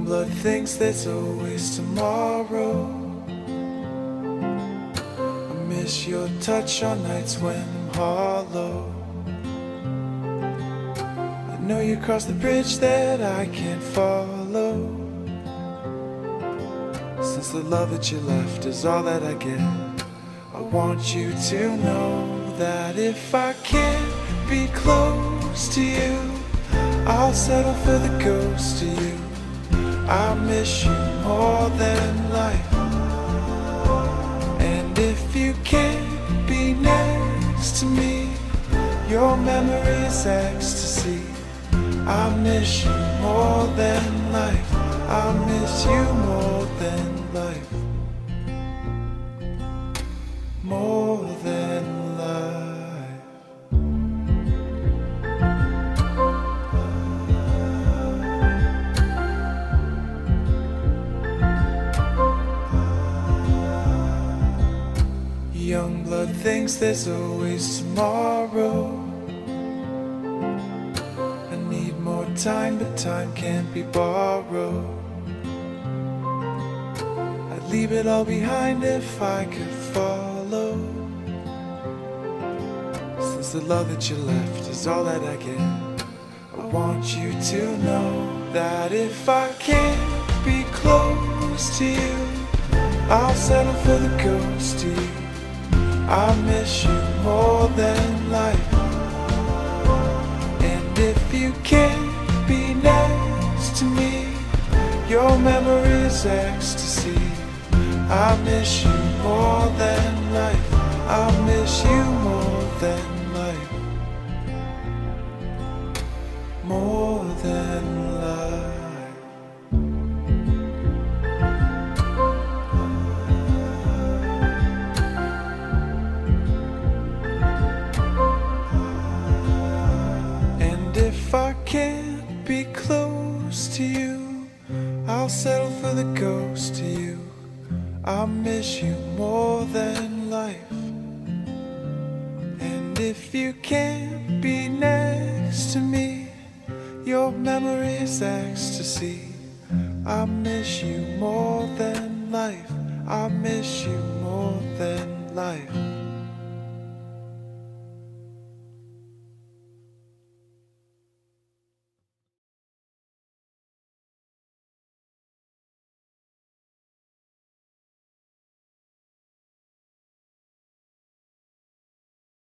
blood thinks there's always tomorrow. I miss your touch on nights when I'm hollow. I know you crossed the bridge that I can't follow. Since the love that you left is all that I get, I want you to know that if I can't be close to you, I'll settle for the ghost of you. I miss you more than life. And if you can't be next to me, your memory is ecstasy. I miss you more than life. I miss you more than life. More than life. Young blood thinks there's always tomorrow. I need more time, but time can't be borrowed. I'd leave it all behind if I could follow. Since the love that you left is all that I get, I want you to know that if I can't be close to you, I'll settle for the ghost of you. I miss you more than life. And if you can't be next to me, your memory is ecstasy. I miss you more than life. I miss you more than life. More than life. If I can't be close to you, I'll settle for the ghost of you. I miss you more than life. And if you can't be next to me, your memory is ecstasy. I miss you more than life. I miss you more than life.